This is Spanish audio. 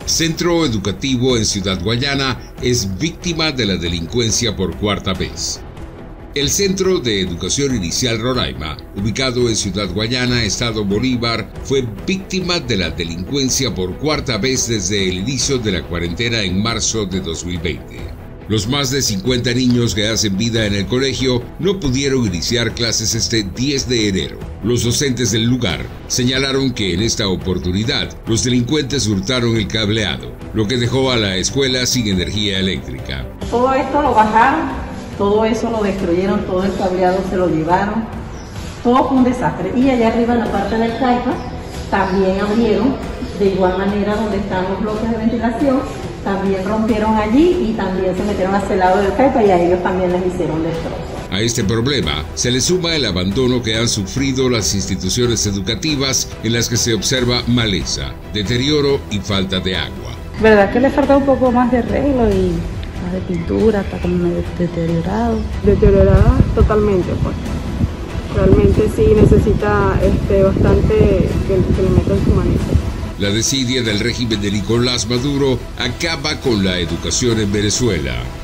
Centro educativo en Ciudad Guayana es víctima de la delincuencia por cuarta vez. El Centro de Educación Inicial Roraima, ubicado en Ciudad Guayana, Estado Bolívar, fue víctima de la delincuencia por cuarta vez desde el inicio de la cuarentena en marzo de 2020. Los más de 50 niños que hacen vida en el colegio no pudieron iniciar clases este 10 de enero. Los docentes del lugar señalaron que en esta oportunidad los delincuentes hurtaron el cableado, lo que dejó a la escuela sin energía eléctrica. Todo esto lo bajaron, todo eso lo destruyeron, todo el cableado se lo llevaron, todo fue un desastre. Y allá arriba en la parte del CAIFA también abrieron, de igual manera donde están los bloques de ventilación, también rompieron allí y también se metieron hacia el lado del CAIFA y a ellos también les hicieron destrozos. A este problema se le suma el abandono que han sufrido las instituciones educativas en las que se observa maleza, deterioro y falta de agua. Verdad que le falta un poco más de arreglo y más de pintura, está como medio deteriorado. Deteriorada totalmente, pues. Realmente sí necesita bastante que le metan su manita. La desidia del régimen de Nicolás Maduro acaba con la educación en Venezuela.